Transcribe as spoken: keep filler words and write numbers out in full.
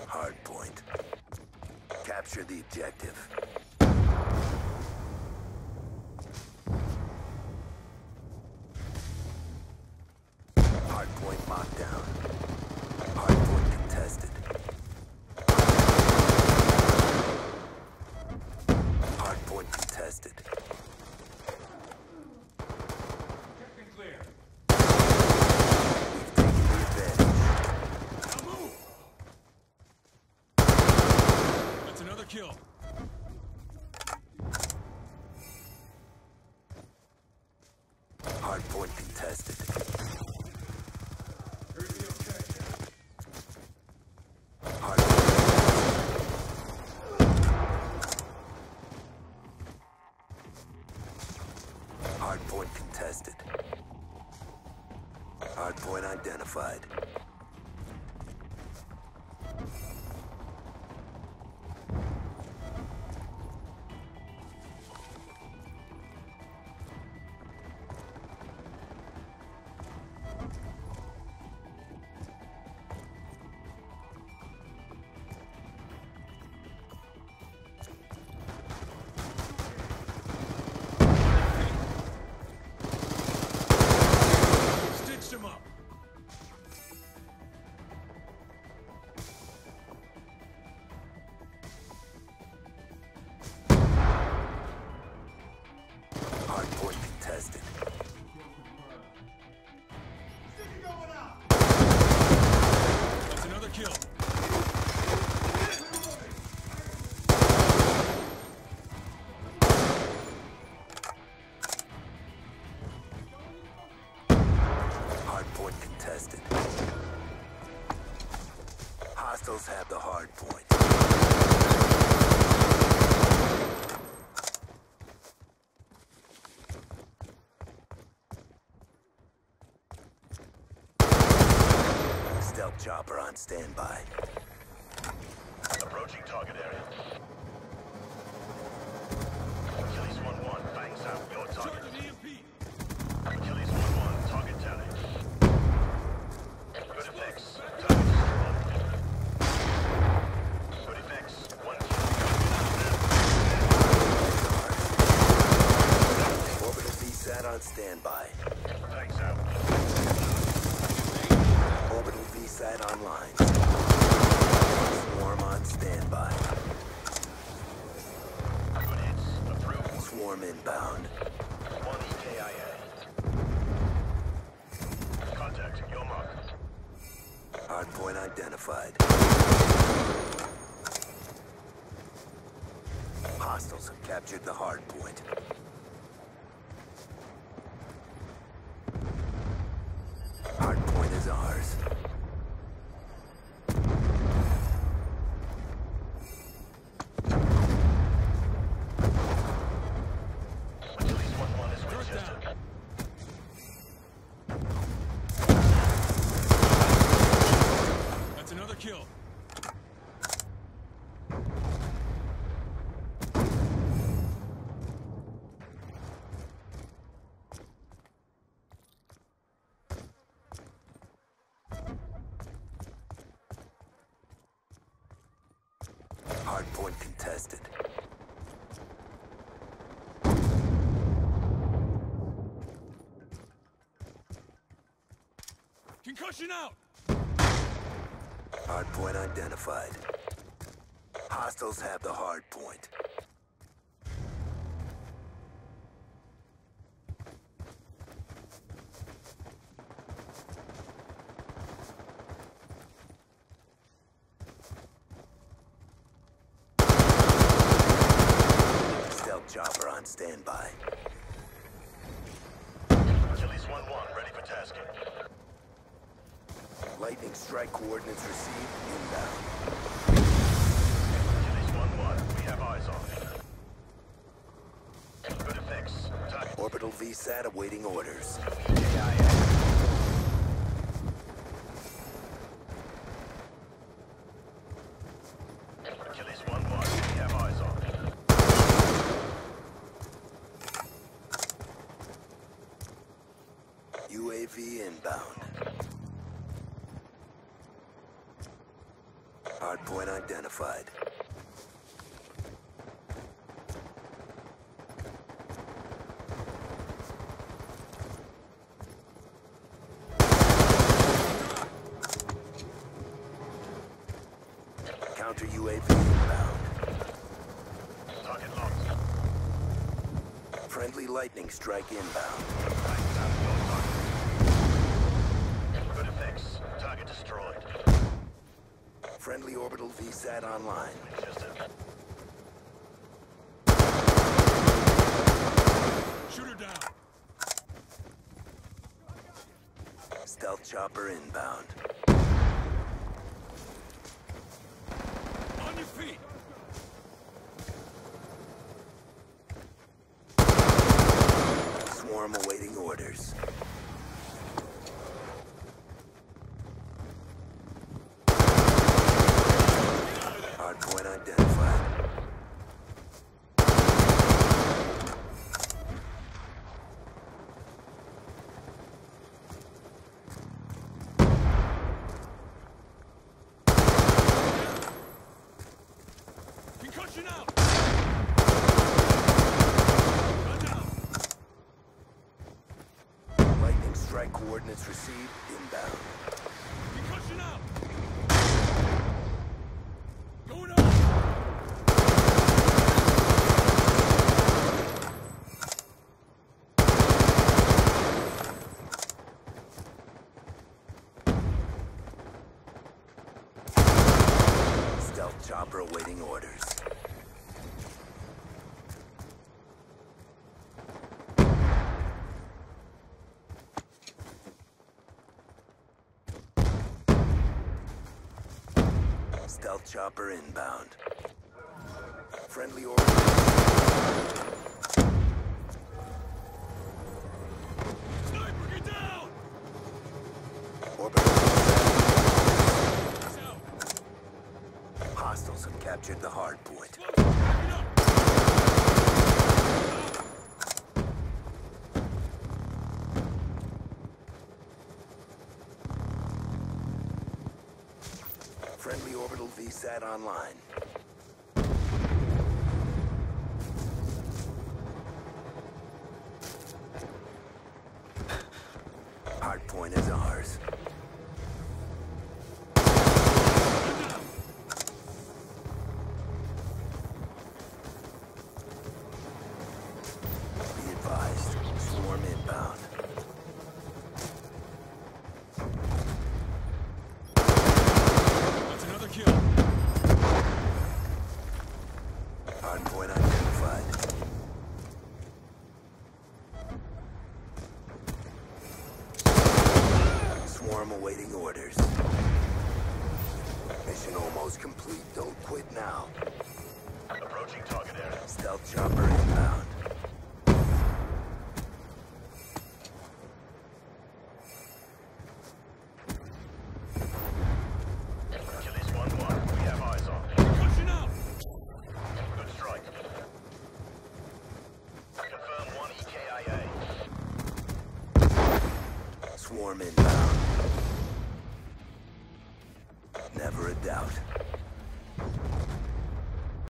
Hard point. Capture the objective. Hard point locked down. Hard point contested. Hard point contested. Captain clear. We've taken the advantage. Now move. That's another kill. Hard point contested. Here's the objective. Hard point. Hard point contested. Hard point identified. Stitched him up. Hard point contested. That's another kill. Hard point contested. Hostiles have the hard point. Stealth chopper on standby. Approaching target area. Achilles one one, bangs out your target. Charging E M P. Achilles one one, target tally. Good effects. Target destroyed. Good effects. One Orbital V SAT on standby. kill. Bangs out. Orbital V SAT online. Swarm on standby. Good hits. Approved. Swarm inbound. One E K I A. Contact your mark. Hard point identified. Hostiles have captured the hard point. Hard point is ours. Achilles one one is Earth Winchester. down. That's another kill. Hard point contested. Concussion out. Hard point identified. Hostiles have the hard point. Stealth chopper on standby. Achilles one one, ready for tasking. Lightning strike coordinates received inbound. Achilles one one, we have eyes on. Good effects. Target. Orbital V SAT awaiting orders. E K I A. Achilles one one, we have eyes on. U A V inbound. Hardpoint identified. Counter U A V inbound. Target locked. Friendly lightning strike inbound. Good effects. Target destroyed. Friendly orbital V SAT online. Just a Shoot her down. Stealth chopper inbound. On your feet. Swarm awaiting orders. Hardpoint identified. Concussion out. Gun down. Lightning strike coordinates received inbound. Concussion out. Going up. Stealth chopper awaiting orders. Stealth chopper inbound. Friendly order. Sniper, get down. Orbital. He's out. Hostiles have captured the hard point. Close. Get up. Friendly orbital V SAT online. Hardpoint is ours. Be advised, swarm inbound. That's another kill. Hardpoint identified. Swarm awaiting orders. Mission almost complete. Don't quit now. approaching target area. Stealth chopper inbound. Achilles one one. We have eyes on. Concussion out. Good strike. Confirm one E K I A. Swarm inbound.